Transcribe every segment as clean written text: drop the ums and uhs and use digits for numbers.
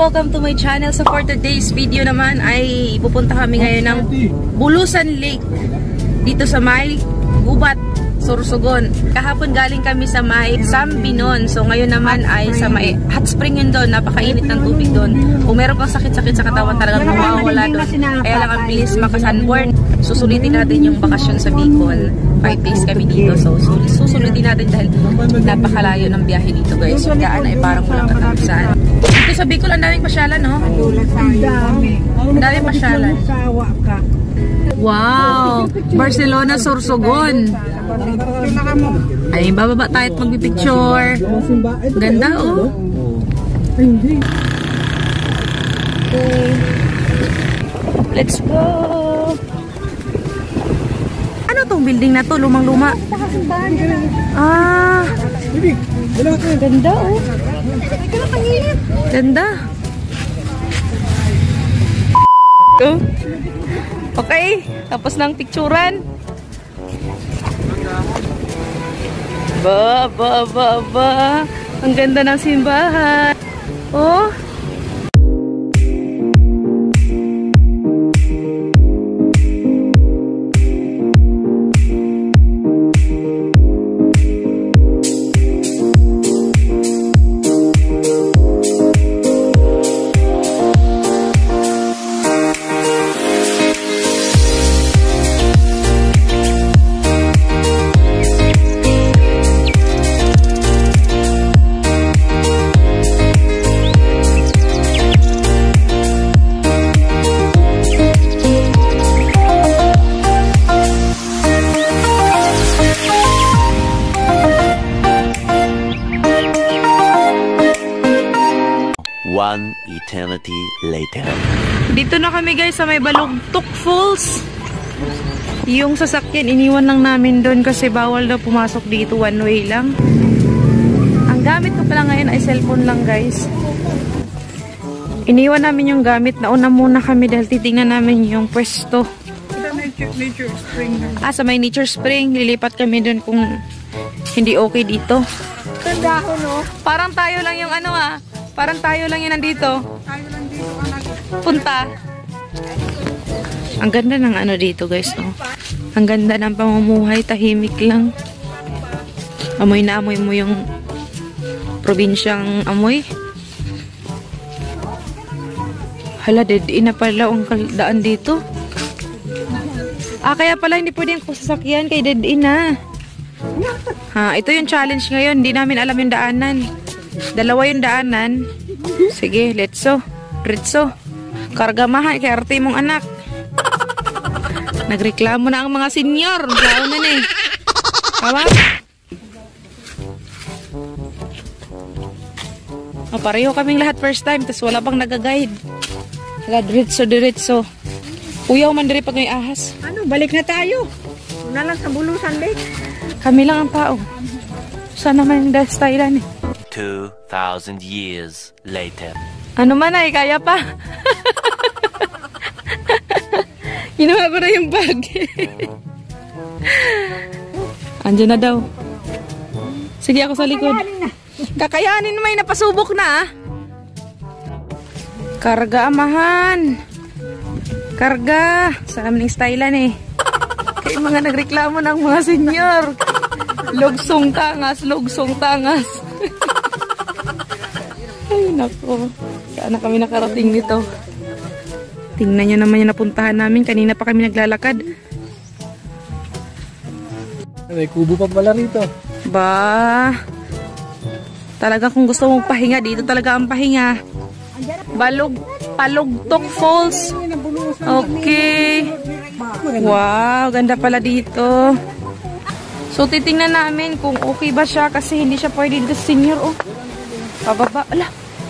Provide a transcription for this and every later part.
welcome to my channel. So for today's video naman ay pupunta kami ngayon ng Bulusan Lake dito sa may Gubat, Sorsogon. Kahapon galing kami sa may Sambinon. So ngayon naman ay sa may hot spring yun doon. Napakainit ng tubig doon. Kung meron pang sakit-sakit sa katawan talagang mawawala doon. Kaya lang ang bilis makasunburn. Susulitin natin yung bakasyon sa Bicol. 5 days kami dito. So susulitin natin dahil napakalayo ng biyahe dito guys. Yung daan ay parang walang katapusan. Dito sa Bicol ang daming pasyalan, no? Ang daming pasyalan. Wow! Barcelona, Sorsogon. Ay, bababa tayo at magpipicture. Ganda, oh. Okay. Let's go! Ano tong building na to? Lumang-luma. Ah! Ganda, oh. Ganda. Oh. Okay, tapos ng picturan. Ba. Ang ganda ng simbahan. Oh. One eternity later. Dito na kami guys sa may Balugtok Falls. Yung sasakyan iniwan lang namin doon kasi bawal daw pumasok dito, one way lang. Ang gamit ko pala ngayon ay cellphone lang guys. Iniwan namin yung gamit. Nauna muna kami dahil titingnan namin yung pwesto. Nature Spring. Sa may Nature Spring. Lilipat kami doon kung hindi okay dito. Ganda ako, no? Parang tayo lang yung ano Parang tayo lang yun nandito. Tayo lang dito anak. Punta. Ang ganda ng ano dito guys. Oh. Ang ganda ng pamumuhay. Tahimik lang. Amoy na amoy mo yung probinsyang amoy. Hala, dead-in na pala ang daan dito. Kaya pala hindi pwedeng sasakyan kay dead-in na. Ito yung challenge ngayon. Hindi namin alam yung daanan. Dalawa yung daanan. Sige, let's go. Ritso. Karga mahay kay arte mong anak. Nagreklamo na ang mga senior. Gao na eh. Kawa? Pareho kaming lahat first time. Tapos wala pang nag-guide. Diretso. Uyaw man diri pag may ahas. Ano, balik na tayo. Una lang sa Bulusan Lake. Kami lang ang tao. Sana man yung stylan eh. 2,000 years later. Ano man ay, kaya pa. Ginawa ko na yung bag. Andiyan na daw. Sige ako sa likod. Kakayanin may napasubok na. Karga amahan. Karga. Sa namin yung stylan eh. Kaya mga nagreklamo ng mga senyor. Lugsong tangas. Ay, nako. Saan na kami nakarating nito? Tingnan nyo naman yung napuntahan namin. Kanina pa kami naglalakad. May kubo pa pala rito. Ba? Talaga kung gusto mong pahinga, dito talaga ang pahinga. Balugtok Falls. Okay. Wow, ganda pala dito. So, titingnan namin kung okay ba siya kasi hindi siya pwede dito sa senior. Oh. Pababa. Ala.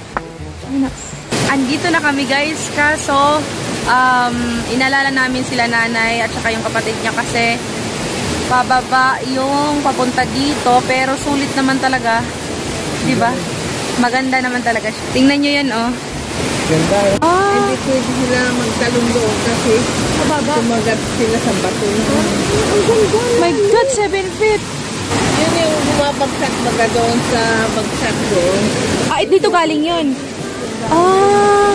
Andito na kami guys. Kaso, inalala namin sila nanay at saka yung kapatid niya kasi pababa yung papunta dito. Pero sulit naman talaga. Diba? Maganda naman talaga siya. Tingnan nyo yan, oh. Ganda. Hindi pwede sila magtalong doon kasi sumagat sila sa bato. My God, 7 feet. Yun yung bumabagsak baga doon sa bagsak doon. Dito galing yun. Ah.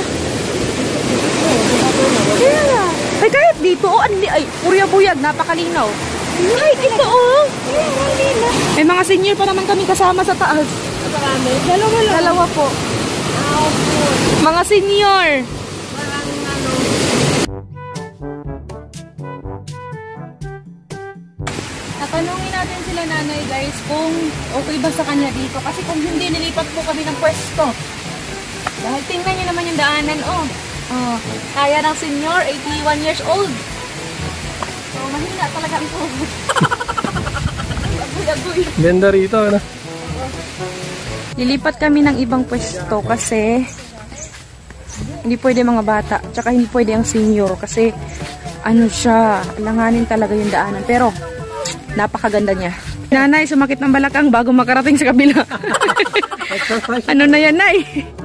Yeah. Ay, kahit dito, oh, ay, purya-buyag, napakalinaw. Ay, ito, oh. May mga senior pa naman kami kasama sa taas. Marami. Dalawa lang. Dalawa po. Mga senior. Tatanungin natin sila nanay guys kung okay ba sa kanya dito. Kasi kung hindi, nilipat po kami ng pwesto. Dahil tingnan nyo naman yung daanan, oh. Oh, kaya ng senior, 81 years old. So, mahina talaga ang tubig. Agoy-agoy. Ganda rito, ano? Lilipat kami ng ibang pwesto kasi hindi pwede mga bata. Tsaka hindi pwede ang senior kasi ano siya, alanganin talaga yung daanan. Pero, napakaganda niya. Nanay, sumakit ng balakang bago makarating sa kabila. Ano na yan, Nay?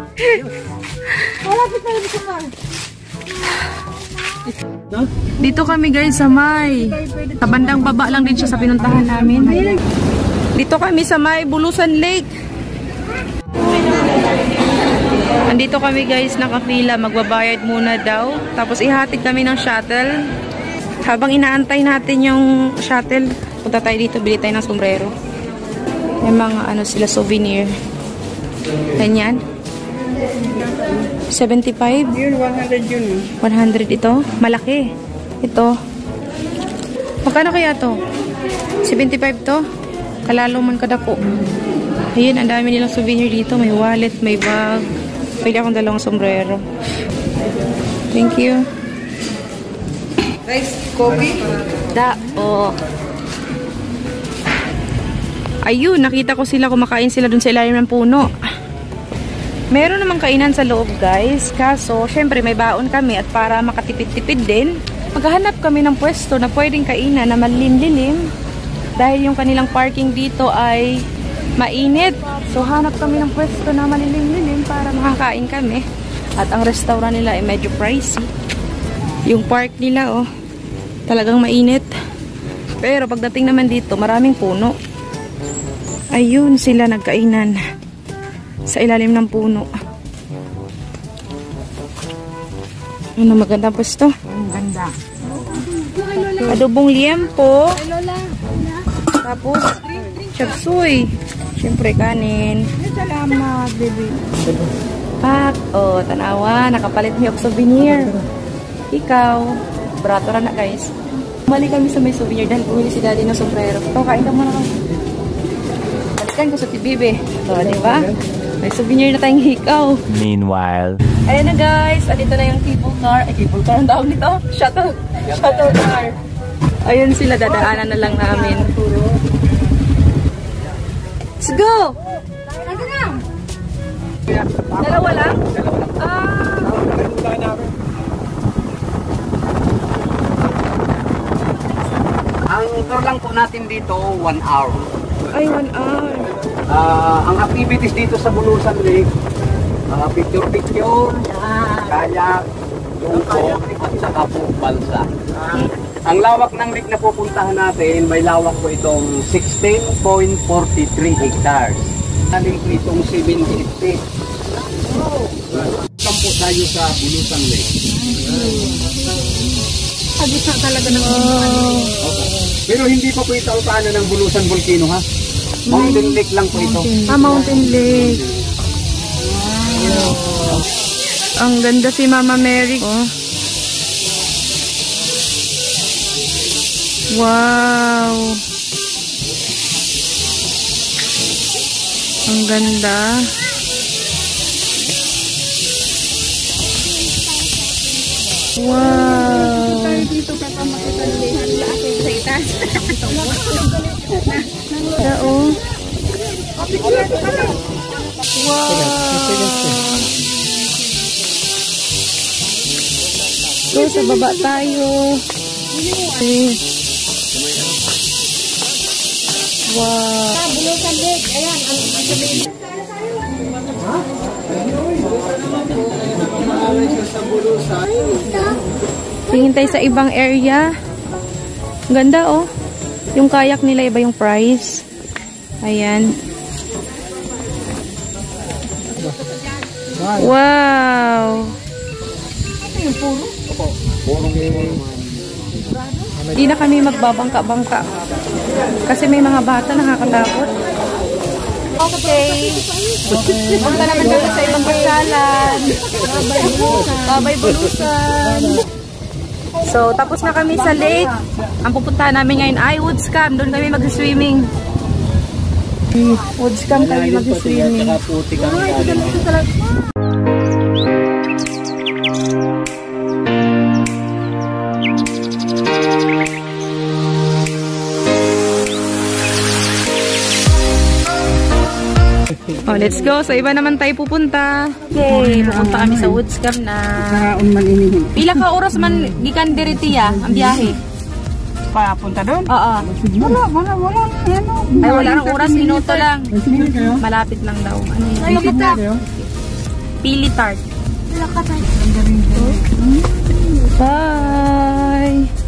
Dito kami guys sa May. Sa bandang baba lang din siya sa pinuntahan namin. Dito kami sa May Bulusan Lake. Andito kami guys nakapila. Magbabayad muna daw. Tapos ihatid kami ng shuttle. Habang inaantay natin yung shuttle, punta tayo dito, bili tayo ng sombrero. May mga ano sila, souvenir. Ganyan. 75? Yun, 100 yun. 100 ito? Malaki. Ito. Magkano kaya to? 75 to? Kalalo man kada po. Ayun, ang dami nilang souvenir dito. May wallet, may bag. Pwede akong dalawang sombrero. Thank you. Rice, coffee. Oh. Ayun, nakita ko sila kumakain sila dun sa ilalim ng puno. Meron namang kainan sa loob guys. Kaso, syempre may baon kami at para makatipid-tipid din, maghahanap kami ng pwesto na pwedeng kainan na malilim-lilim. Dahil yung kanilang parking dito ay mainit. So, hanap kami ng pwesto na malilim-lilim para makakain kami. At ang restaurant nila ay medyo pricey. Yung park nila, oh, talagang mainit. Pero pagdating naman dito, maraming puno. Ayun sila nagkainan sa ilalim ng puno. Ano, magandang pwesto? Ang ganda. Adobong liempo. Tapos, chapsuy. Siyempre, kanin. Salamat, baby. Pak. Oh, tanawa. Nakapalit niyo og souvenir. Ikaw. Brato na guys. Balik kami sa may souvenir dahil bumili si daddy ng sombrero. Ito, kain ka muna kami. Balikan ko sa tibibe. Ito, di ba? May souvenir na tayong hikaw. Meanwhile. Ayan na guys. Andito na yung cable car. Ay, cable car ang tawag nito. Shuttle. Shuttle car. Ayun sila. Dadaanan na lang namin. Let's go! Dalawa lang? Ang tour lang po natin dito, 1 hour. Ay, 1 hour. Ang activities dito sa Bulusan Lake, picture-picture, kayak, lungkot, at saka po balsa. Ang lawak ng lake na pupuntahan natin, may lawak po itong 16.43 hectares. Naling po itong 78 feet. Kampo tayo sa Bulusan Lake. Agit na talaga ng Pero hindi pa po ito ang paanan ng Bulusan Volcano, ha? Mountain Lake lang po ito. Mountain Lake. Wow. Ang ganda si Mama Mary. Oh. Wow. Ang ganda. Wow. dito kasama kita ng laki sa itaas. Oo. Wow. So, sa baba tayo. Okay. Wow. Bulusan Lake. Ayan, ang sabihin. Tingin tayo sa ibang area. Ganda oh. Yung kayak nila iba yung price. Ayan. Wow! Hindi na kami magbabangka-bangka. Kasi may mga bata nakakatakot. Okay. Punta naman kami sa ibang pasyalan. Babay Bulusan. So, tapos na kami sa lake. Ang pupuntahan namin ngayon ay Woodscam. Doon kami mag-swimming. Woodscam kami mag-swimming. Oh, let's go. So, iba naman tayo pupunta. Okay, pupunta kami sa Woodscam na. Pila ka oras man gikan diritiya ang biyahe? Papunta doon? Oo. Wala. Ay, wala nang oras, minuto lang. Malapit lang daw. Ano yun? Pili tart. Bye!